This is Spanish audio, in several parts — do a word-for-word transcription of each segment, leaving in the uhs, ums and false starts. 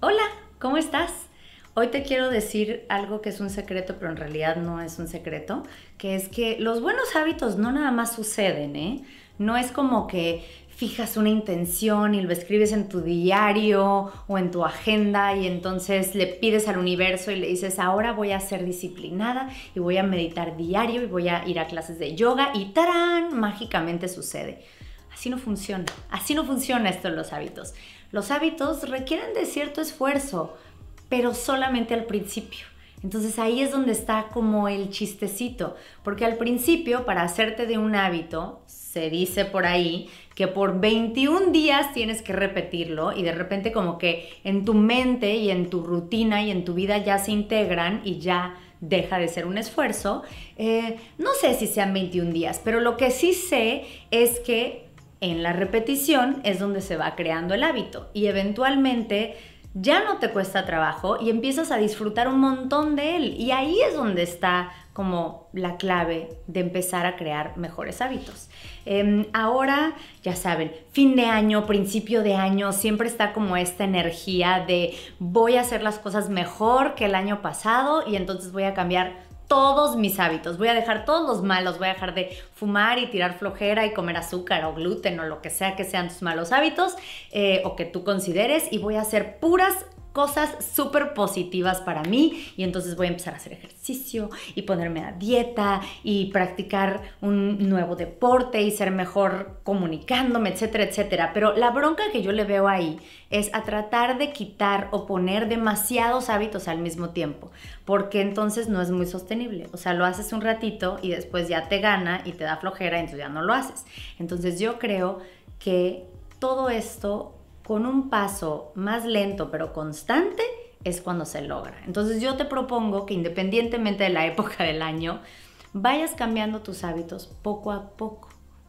Hola, ¿cómo estás? Hoy te quiero decir algo que es un secreto, pero en realidad no es un secreto, que es que los buenos hábitos no nada más suceden, ¿eh? No es como que fijas una intención y lo escribes en tu diario o en tu agenda y entonces le pides al universo y le dices, ahora voy a ser disciplinada y voy a meditar diario y voy a ir a clases de yoga y ¡tarán! Mágicamente sucede. Así no funciona, así no funciona esto en los hábitos. Los hábitos requieren de cierto esfuerzo, pero solamente al principio. Entonces ahí es donde está como el chistecito, porque al principio para hacerte de un hábito, se dice por ahí que por veintiún días tienes que repetirlo y de repente como que en tu mente y en tu rutina y en tu vida ya se integran y ya deja de ser un esfuerzo. Eh, no sé si sean veintiún días, pero lo que sí sé es que en la repetición es donde se va creando el hábito y eventualmente ya no te cuesta trabajo y empiezas a disfrutar un montón de él. Y ahí es donde está como la clave de empezar a crear mejores hábitos. Eh, ahora, ya saben, fin de año, principio de año, siempre está como esta energía de voy a hacer las cosas mejor que el año pasado y entonces voy a cambiar todos mis hábitos, voy a dejar todos los malos, voy a dejar de fumar y tirar flojera y comer azúcar o gluten o lo que sea que sean tus malos hábitos eh, o que tú consideres y voy a hacer puras cosas súper positivas para mí y entonces voy a empezar a hacer ejercicio y ponerme a dieta y practicar un nuevo deporte y ser mejor comunicándome, etcétera, etcétera. Pero la bronca que yo le veo ahí es a tratar de quitar o poner demasiados hábitos al mismo tiempo, porque entonces no es muy sostenible. O sea, lo haces un ratito y después ya te gana y te da flojera y entonces ya no lo haces. Entonces yo creo que todo esto con un paso más lento pero constante es cuando se logra. Entonces yo te propongo que independientemente de la época del año, vayas cambiando tus hábitos poco a poco,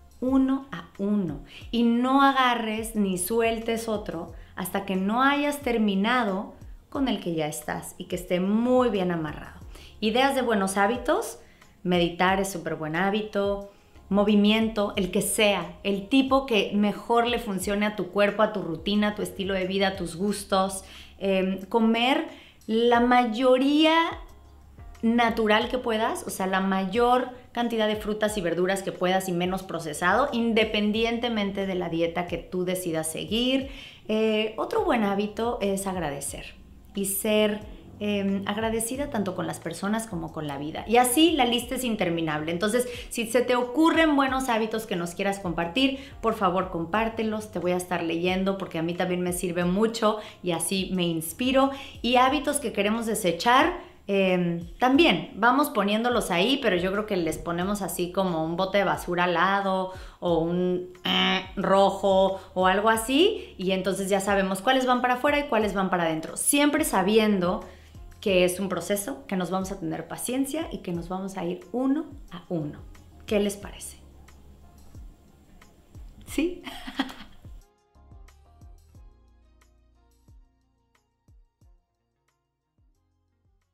uno a uno, y no agarres ni sueltes otro hasta que no hayas terminado con el que ya estás y que esté muy bien amarrado. Ideas de buenos hábitos: meditar es súper buen hábito, movimiento, el que sea, el tipo que mejor le funcione a tu cuerpo, a tu rutina, a tu estilo de vida, a tus gustos, eh, comer la mayoría natural que puedas, o sea, la mayor cantidad de frutas y verduras que puedas y menos procesado, independientemente de la dieta que tú decidas seguir. Eh, otro buen hábito es agradecer y ser Eh, agradecida tanto con las personas como con la vida. Y así la lista es interminable. Entonces, si se te ocurren buenos hábitos que nos quieras compartir, por favor compártelos. Te voy a estar leyendo porque a mí también me sirve mucho y así me inspiro. Y hábitos que queremos desechar, eh, también vamos poniéndolos ahí, pero yo creo que les ponemos así como un bote de basura al lado o un eh, rojo o algo así, y entonces ya sabemos cuáles van para afuera y cuáles van para adentro, siempre sabiendo que es un proceso, que nos vamos a tener paciencia y que nos vamos a ir uno a uno. ¿Qué les parece? ¿Sí?